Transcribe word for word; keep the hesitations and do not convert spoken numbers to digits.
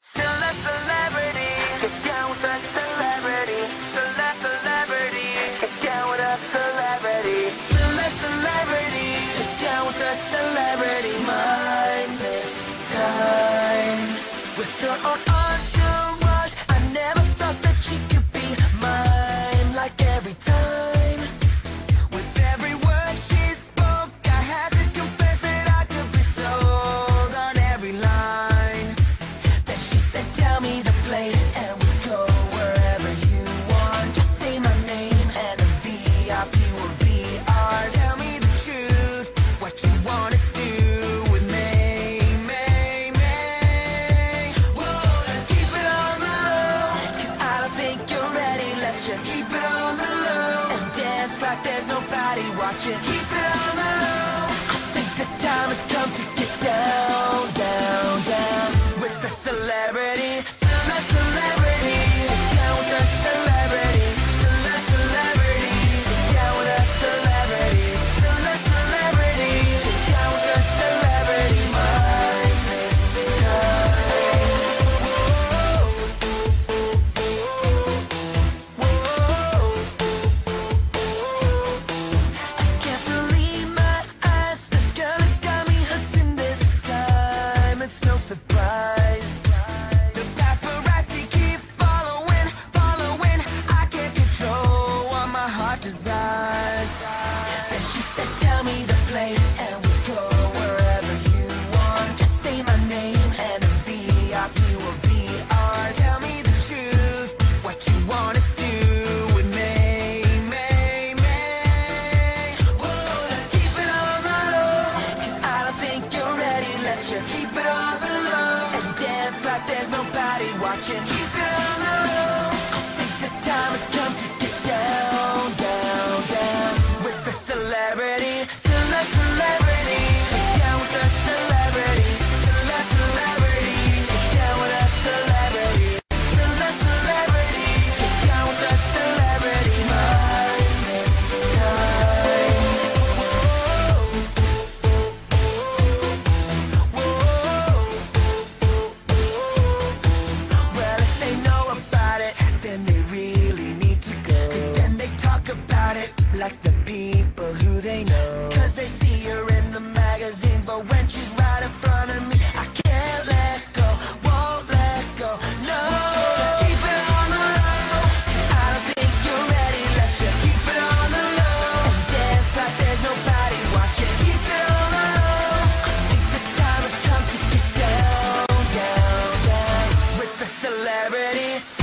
Cele celebrity, get down with a celebrity. Cele celebrity, get down with a celebrity. Cele celebrity, get down with a celebrity. She's mine this time. With her own entourage, I never thought that she could be mine. Like every time, with every word she spoke, I had to confess that I could be sold on every line. Then she said, tell me the place, and we'll go wherever you want. Just say my name, and the V I P will be ours. Tell me the truth, what you wanna do with me, me, me. Whoa, let's keep it on the low, 'cause I don't think you're ready. Let's just keep it on the low and dance like there's nobody watching. Keep it on the low. I think the time has come to get down, down, down with a celebrity. Cele celebrity, get down with a celebrity. Cele celebrity, get down with a celebrity. Cele celebrity, get down with a celebrity. Mine this time. Whoa, I can't believe my eyes. This girl has got me hooked in this time. It's no surprise. The paparazzi keep following, following. I can't control what my heart desires. Then she said, tell me the place, and we'll go wherever you want. Just say my name, and the V I P will be ours. Tell me the truth, what you wanna do with me, me, me. Whoa, let's keep it on the low, 'cause I don't think you're ready. Let's just keep it on the low and dance like there's nobody watching. Keep it on the low. I think the time has come to get down, down, down with a celebrity. Cele celebrity, get down with a celebrity. Cele celebrity, get down with a celebrity. Cele celebrity, get down with a celebrity. Mine this time. Whoa, whoa. Well, if they know about it, then they really need to go. 'Cause then they talk about it like the people who they know. 'Cause they see her in the magazines, but when she's right in front of me, I can't let go, won't let go, no. Let's keep it on the low, 'cause I don't think you're ready. Let's just keep it on the low and dance like there's nobody watching. Keep it on the low. I think the time has come to get down, down, down with a celebrity.